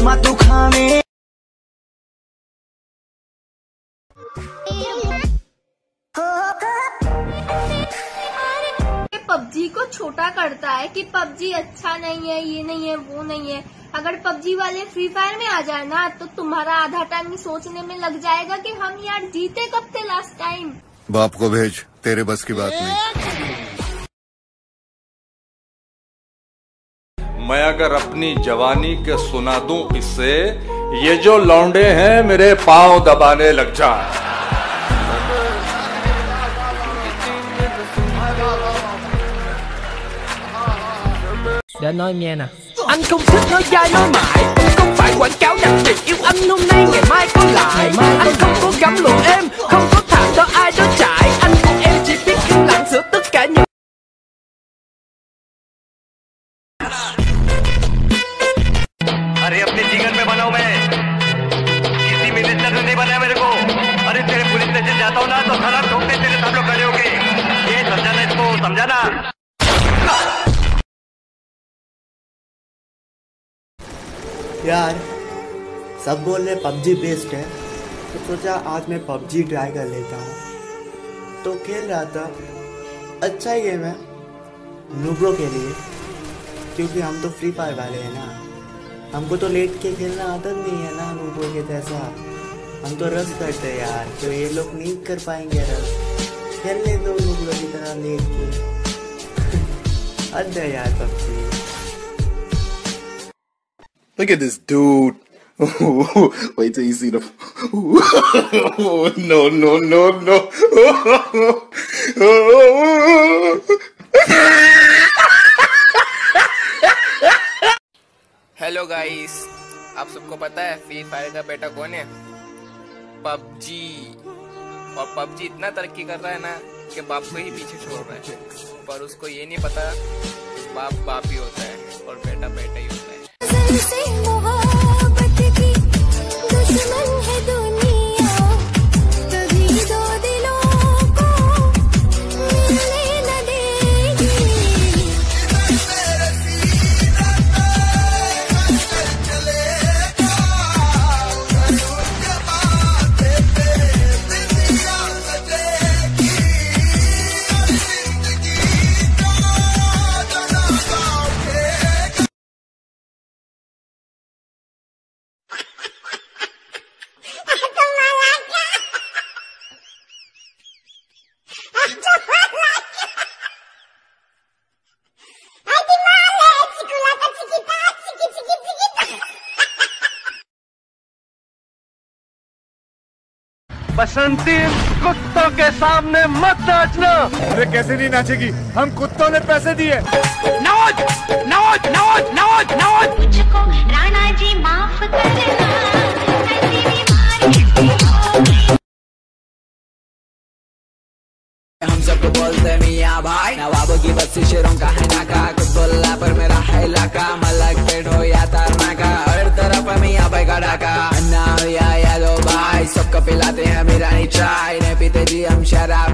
चश्मा तू खावे। पबजी को छोटा करता है कि पबजी अच्छा नहीं है, ये नहीं है, वो नहीं है। अगर पबजी वाले फ्री फायर में आ जाए ना तो तुम्हारा आधा टाइम सोचने में लग जाएगा कि हम यार जीते कब थे लास्ट टाइम। बाप को भेज, तेरे बस की बात नहीं। मैं अगर अपनी जवानी के सुना दूं इससे, ये जो लौंडे हैं मेरे पांव दबाने लग जाए। Để nói nghe nè, anh không thích nói dai nói mãi, không phải quảng cáo đặt tiền yêu anh hôm nay ngày mai có lại. Anh không có gắm lụa em, không có thả cho ai đó trải. Anh của em chỉ biết im lặng giữa tất cả những अरे अपने जीवन में बनाऊं मैं, किसी minister ने नहीं बनाया मेरे को। अरे तेरे पुलिस स्टेशन जाता हूँ ना तो खराब ठोकते तेरे सब लोग खड़े होके। ये समझाना, इसको समझाना। यार सब बोल रहे पबजी बेस्ट है, तो सोचा आज मैं पबजी ट्राई कर लेता हूँ। तो खेल रहा था, अच्छा ही गेम है नूब्रो के लिए, क्योंकि हम तो फ्री फायर वाले हैं ना। हमको तो लेट के खेलना आदत नहीं है ना नूब्रो के जैसा। हम तो रस करते हैं यार, तो ये लोग नहीं कर पाएंगे रस। खेलने दो नूब्रो की तरह लेट के। हद है यार PUBG. Look at this dude. Wait till you see the. No, no, no, no. Hello guys, आप सबको पता है फ्री फायर का बेटा कौन है? पबजी। और पबजी इतना तरक्की कर रहा है ना कि बाप को ही पीछे छोड़ रहा है, पर उसको ये नहीं पता बाप बाप ही होता है और बेटा बेटा ही होता है। बसंती, कुत्तों के सामने मत नाचना। अरे कैसे नहीं नाचेगी, हम कुत्तों ने पैसे दिए। नौज नौज नौज नौज नौज। मुझको राणा जी माफ करना, हम सबको बोलते मियाँ भाई, नवाबों की बस्ती शेरों का है नाका। कुछ बोला पर मेरा है इलाका, मलक पेट हो या तरनाका, हर तरफ मियाँ भाई का डाका। अन्ना या यादो भाई, सबको पिलाते हैं मीरानी चाय, नहीं पीते जी हम शराब।